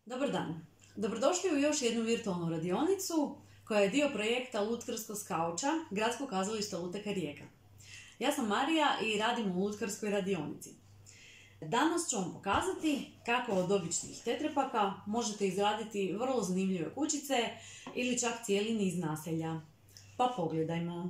Dobar dan. Dobrodošli u još jednu virtualnu radionicu koja je dio projekta Lutkarsko s kauča Gradskog kazališta Lutaka Rijeka. Ja sam Marija i radim u lutkarskoj radionici. Danas ću vam pokazati kako od običnih tetrapaka možete izraditi vrlo zanimljive kućice ili čak cijeli niz naselja. Pa pogledajmo.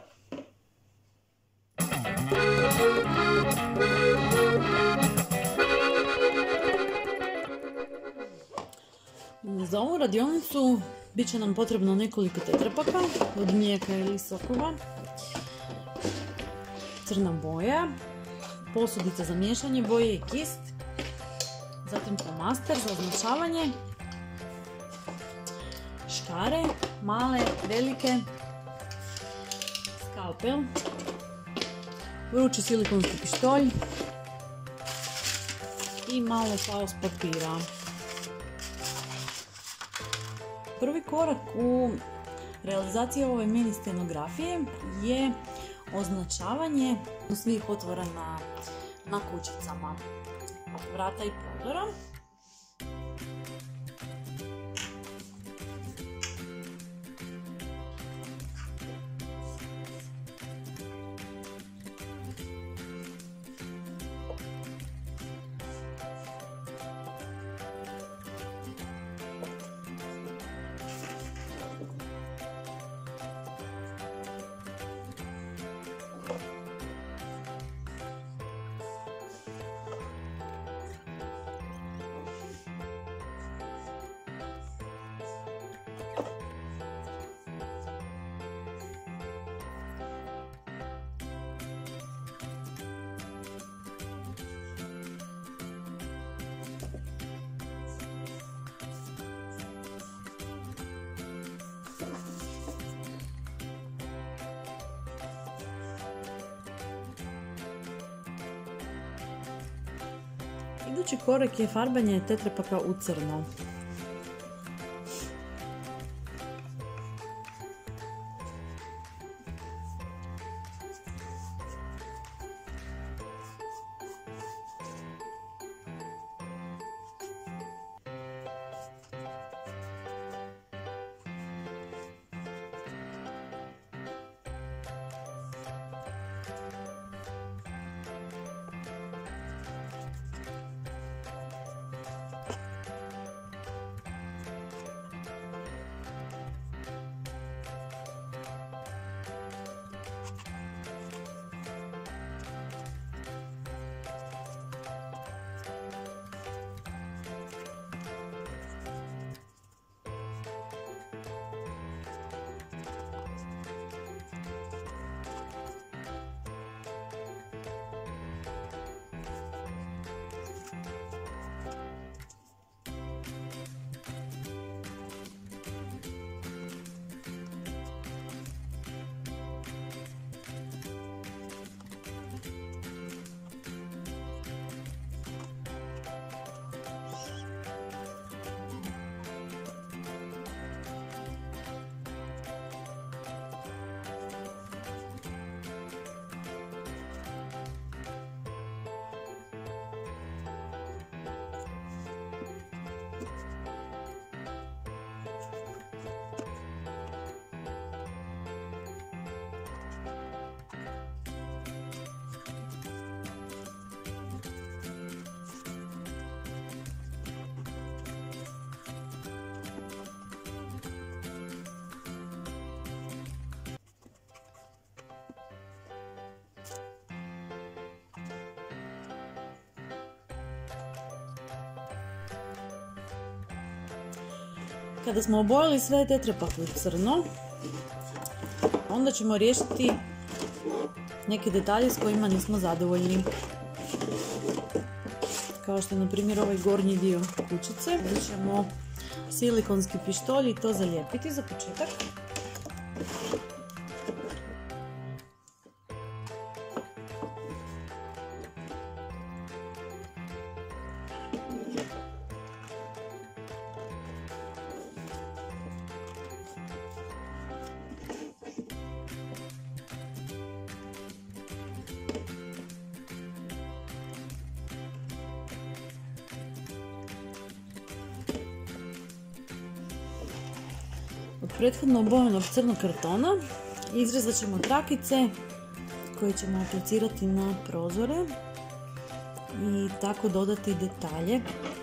Za ovu radionicu bit će nam potrebno nekoliko tetrapaka od mlijeka ili sokova, crna boja, posudica za miješanje boje i kist, zatim flomaster za označavanje, škare, male, velike, skalpel, vrući silikonski pištolj i malo faos papira. Prvi korak u realizaciji ove mini scenografije je označavanje svih otvora na kućicama, vrata i prozora. Idući korak je farbanje tetrapaka u crno. Kada smo obojali sve tetrapake u crno, onda ćemo riješiti neke detalje s kojima nismo zadovoljni. Kao što je na primjer ovaj gornji dio kućice. Uzet ćemo silikonski pištolj i to zalijepiti za početak. prethodno obojenog crnog kartona izrezat ćemo trakice koje ćemo aplicirati na prozore i tako dodati detalje.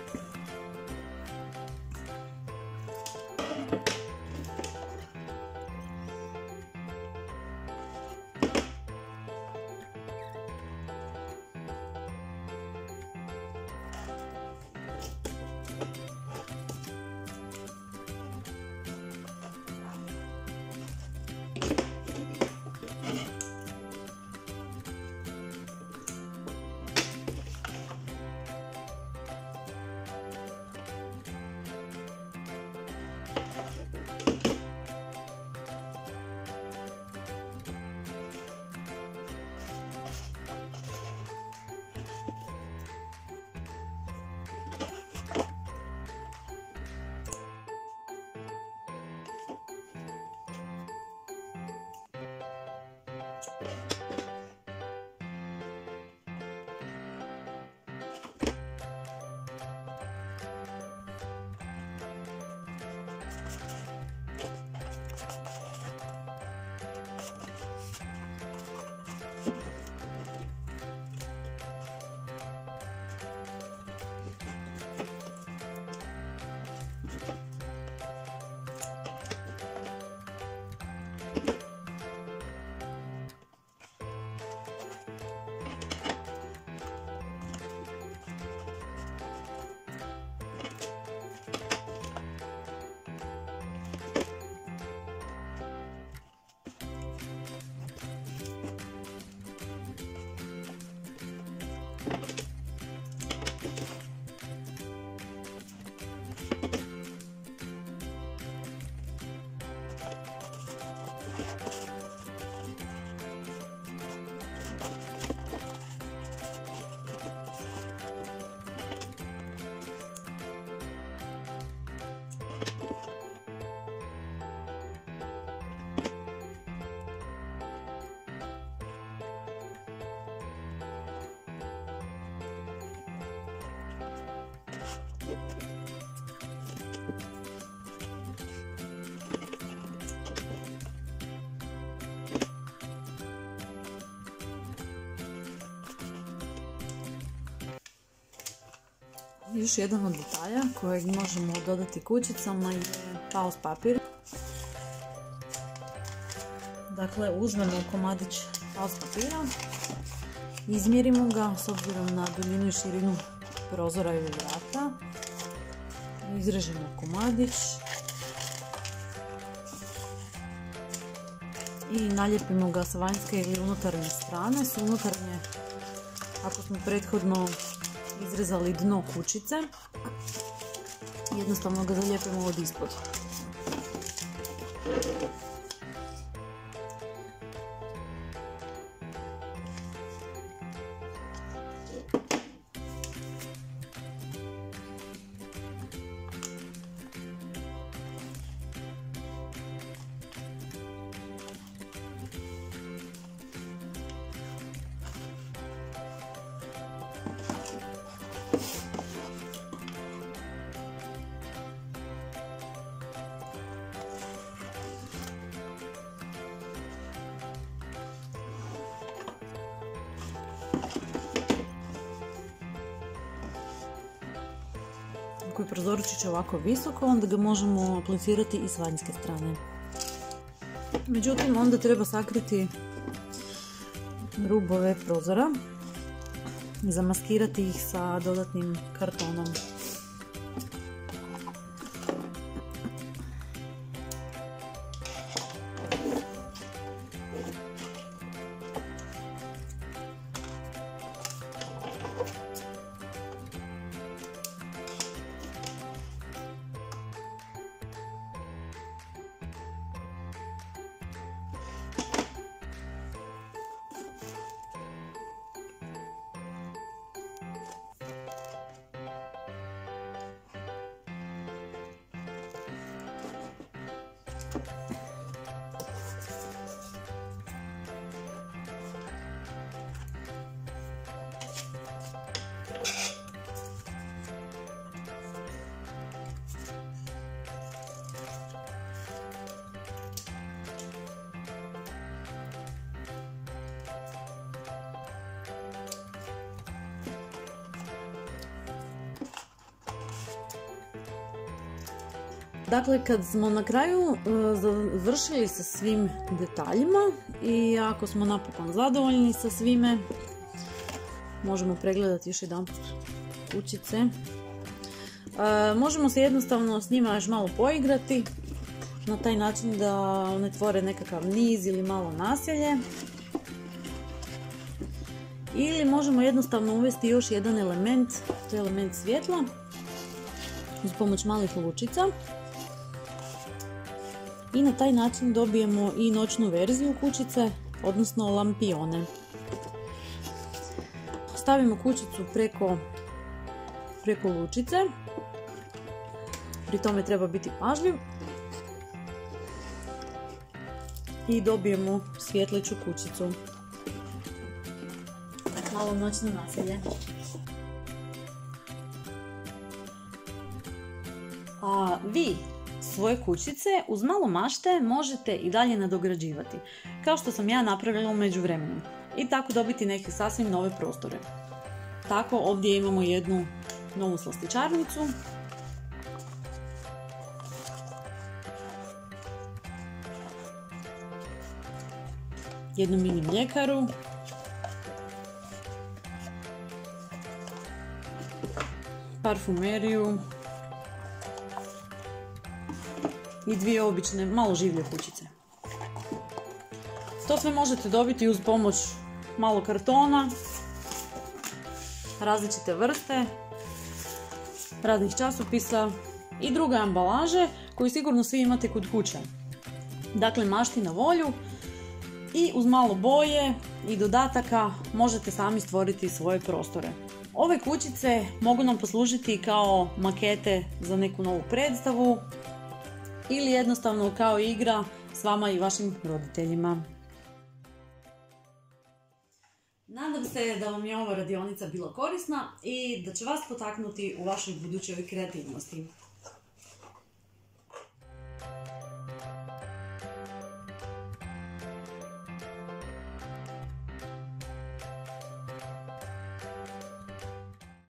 Još jedan od detalja kojeg možemo dodati kućicama je paus papir. Dakle, uzmemo komadić paus papira, izmjerimo ga s obzirom na duljinu i širinu prozora ili vrata, izrežemo komadić i nalijepimo ga sa vanjske ili unutarnje strane. S unutarnje, ako smo prethodno izrezali dno kućice, jednostavno ga zalijepimo od ispod. Ako je prozorčić ovako visoko, onda ga možemo aplicirati i s vanjske strane. Međutim, onda treba sakriti rubove prozora i zamaskirati ih sa dodatnim kartonom. Dakle, kad smo na kraju završili sa svim detaljima i ako smo napokon zadovoljni sa svime, možemo pregledati još jedanput kućice. Možemo se jednostavno s njima još malo poigrati na taj način da one tvore nekakav niz ili malo naselje. Ili možemo jednostavno uvesti još jedan element, to je element svjetla, uz pomoć malih lučica. I na taj način dobijemo i noćnu verziju kućice, odnosno lampione. Stavimo kućicu preko lučice, pri tome treba biti pažljiv i dobijemo svjetleću kućicu. Malo noćno naselje. A vi svoje kućice uz malo mašte možete i dalje nadograđivati, kao što sam ja napravila u međuvremenu, i tako dobiti neke sasvim nove prostore. Tako ovdje imamo jednu novu slastičarnicu. Jednu mini mljekaru. Parfumeriju. I dvije obične, malo življe kućice. To sve možete dobiti uz pomoć malo kartona, različite vrste, raznih časopisa i druge ambalaže koju sigurno svi imate kod kuće. Dakle, mašti na volju i uz malo boje i dodataka možete sami stvoriti svoje prostore. Ove kućice mogu nam poslužiti kao makete za neku novu predstavu ili jednostavno kao igra s vama i vašim roditeljima. Nadam se da vam je ova radionica bila korisna i da će vas potaknuti u vašoj budućoj kreativnosti.